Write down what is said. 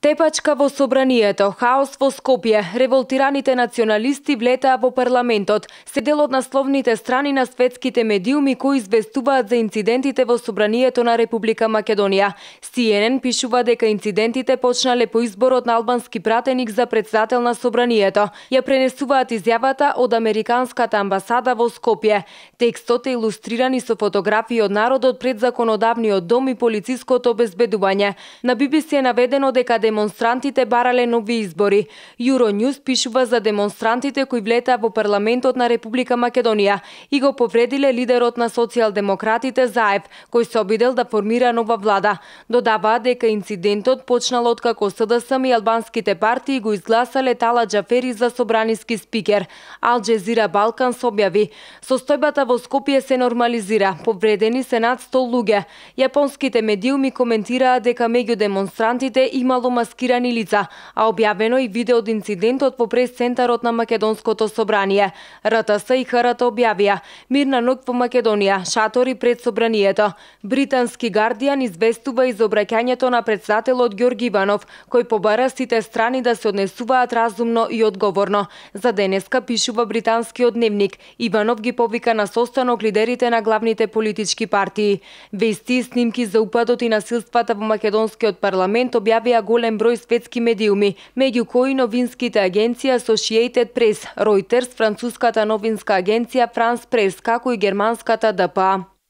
Тепачка во собранието, хаос во Скопје, револтираните националисти влетаа во парламентот, се дел од насловните страни на светските медиуми кои известуваат за инцидентите во собранието на Република Македонија. CNN пишува дека инцидентите почнале по изборот на албански пратеник за председател на собранието. Ја пренесуваат изјавата од Американската амбасада во Скопје. Текстот е илустриран и со фотографии од народот пред законодавниот дом и полициското обезбедување. На BBC е наведено дека демонстрантите барале нови избори. Euronews пишува за демонстрантите кои влетаа во парламентот на Република Македонија и го повредиле лидерот на социјалдемократите Заев, кој се обидел да формира нова влада. Додаваа дека инцидентот почнал откако СДСМ и албанските партии го изгласале Тала Џафери за собраниски спикер. Ал Џезира Балкан објави: состојбата во Скопје се нормализира, повредени се над 100 луѓе. Јапонските медиуми коментираа дека меѓу демонстрантите имало маскирани лица, а објавено и видео од инцидентот во прес-центарот на Македонското собрание. РТС и ХРТ објавија: мирна ноќ во Македонија, шатори пред собранието. Британски Гардијан известува и за обраќањето на председателот Ѓорги Иванов, кој побара сите страни да се однесуваат разумно и одговорно. За денеска пишува британскиот дневник: Иванов ги повика на состанок лидерите на главните политички партии. Вести и снимки за упадот и насилствата во македонскиот парламент објавија голем број светски медиуми, меѓу кои новинските агенции Associated Press, Reuters, француската новинска агенција France Press, како и германската ДПА.